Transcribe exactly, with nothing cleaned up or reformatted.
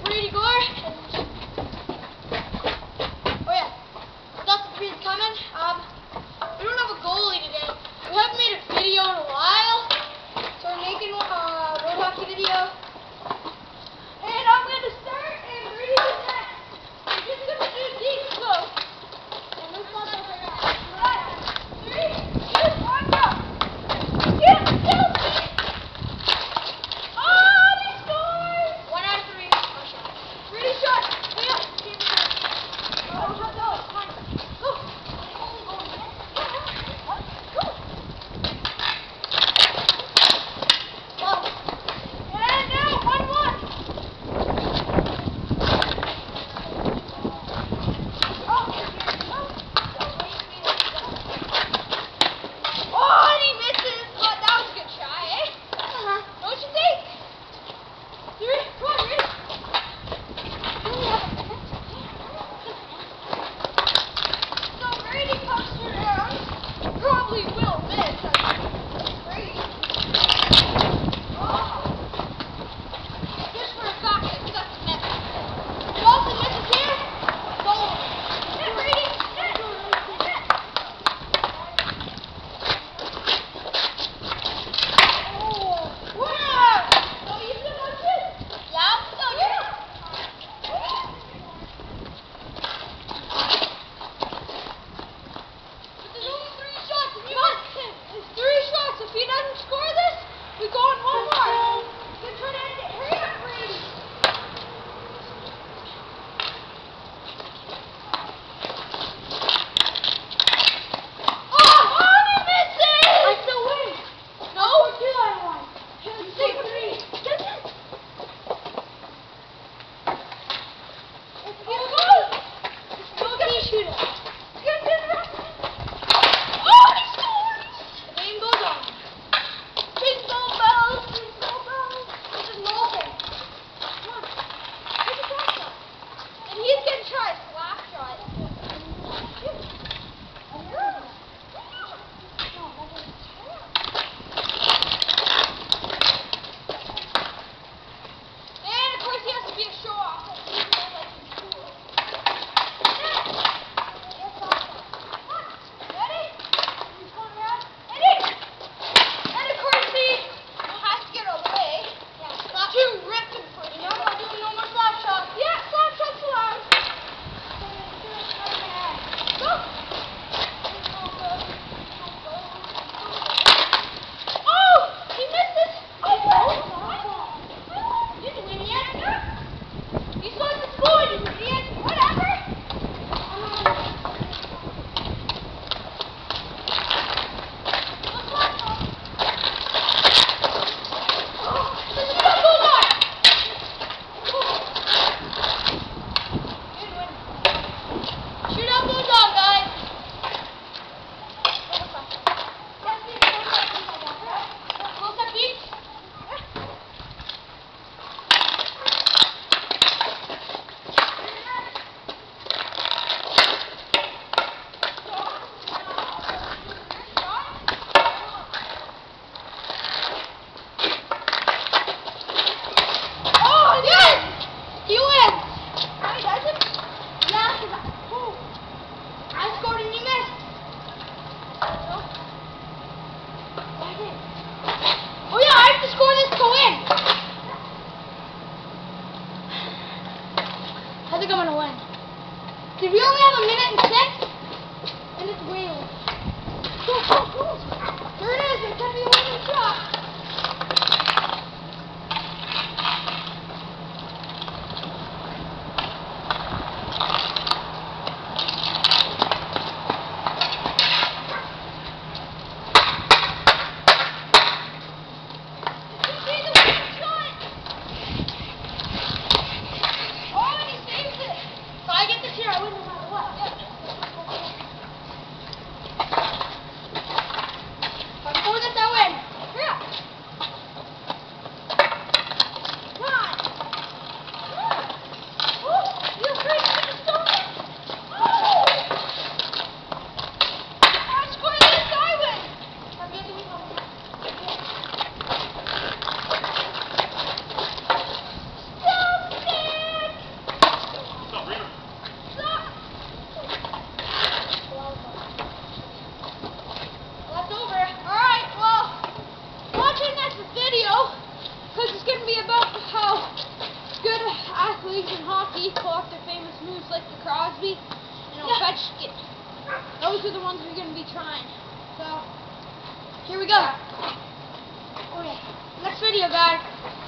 Brady Gore. Oh yeah, that's the breeze coming. Um, we don't have a goalie today. We haven't made a video in a while, so we're making a uh, road hockey video. And I'm gonna start, and Brady's in net. I'm just gonna do deep slow. And let's not go right now. Right. Three, two, one, go. Get, get him, Brady. Oh, they scored! One out of three. Oh, shot. Brady shot. Yeah. Oh, no, it's fine. Go. Shootout. Oh, he scored! The game goes on. Jingle bells, jingle bells. This is Molten. Come on. Take a slap shot. And he's going to try a slap shot. And of course he has to be a show off. Shootout goes on, guys. Close up, Pete. Oh, yes! He wins. How he does it? Yeah, because I... I scored and you missed. Oh yeah, I have to score this to go in. I think I'm gonna win. Cause we only have a minute and six, and it's way over. Go, go, go. There it is. It's gonna be a winning shot. Before that, that win. Hurry up. leagues in hockey pull off their famous moves like the Crosby and Ovechkin. Those are the ones we're going to be trying. So, here we go. Okay, next video, guys.